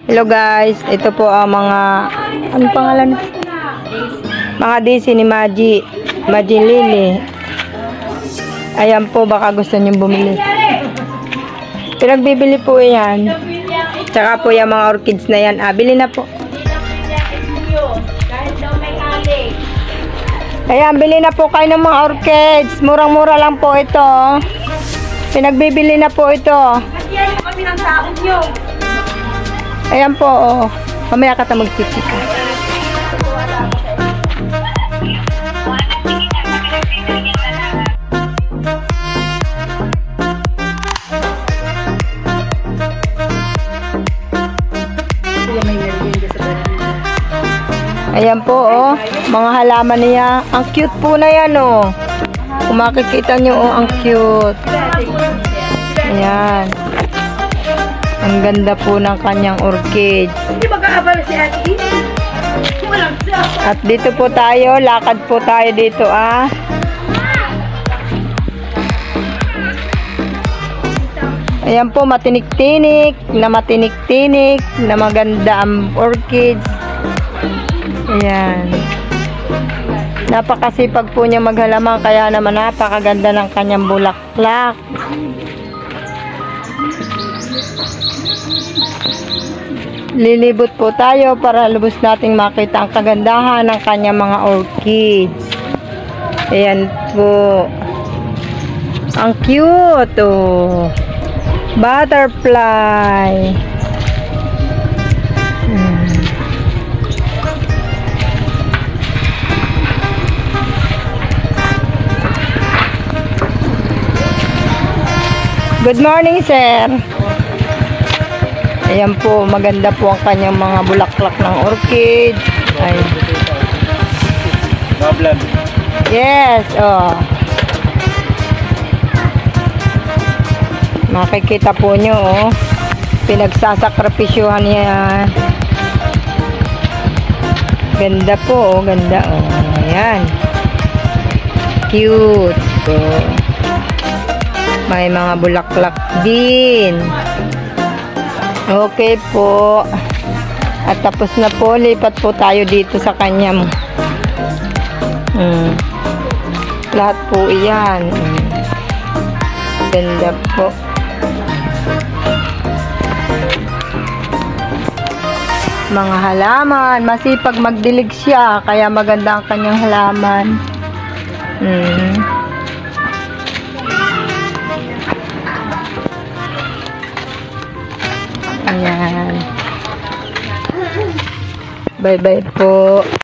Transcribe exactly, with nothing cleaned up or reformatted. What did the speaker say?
Hello guys, ito po ang mga ano pangalan? Mga daisy ni Maji, Maji Lily. Ayan po, baka gusto niyo bumili. Pinagbibili po 'yan. Tsaka po yung mga orchids na 'yan. Ah, bili na po. Ayan, bili na po kayo ng mga orchids. Murang-mura lang po ito. Pinagbibili na po ito. Ayan po, oh. Mamaya ka tayo magchichika. Ayan po, oh. Mga halaman niya. Ang cute po na yan, oh. Kung makikita nyo, oh, ang cute. Ayan. Ang ganda po ng kanyang orchid. Hindi mag-aabala si Ate. Walang siya. At dito po tayo, lakad po tayo dito, ah. Ayan po, matinik-tinik, na matinik-tinik, na maganda ang orchids. Ayan. Napakasipag po niya maghalaman, kaya naman napakaganda ng kanyang bulaklak. Lilibot po tayo para lubos nating makita ang kagandahan ng kanyang mga orchids. Ayan po. Ang cute, oh. Butterfly. Hmm. Good morning, sir. Ayan po, maganda po ang kanyang mga bulaklak ng orchid. Ay. Yes, oh. Makikita po nyo, oh. Pinagsasakripisyuhan niya. Ganda po, oh. Ganda, oh. Ayan. Cute. Oh. May mga bulaklak din. Okay po. At tapos na po. Lipat po tayo dito sa kanyang. Hmm. Lahat po iyan. Ganda po. Mga halaman. Masipag magdilig siya. Kaya maganda ang kanyang halaman. Hmm. Ayan. Bye-bye po.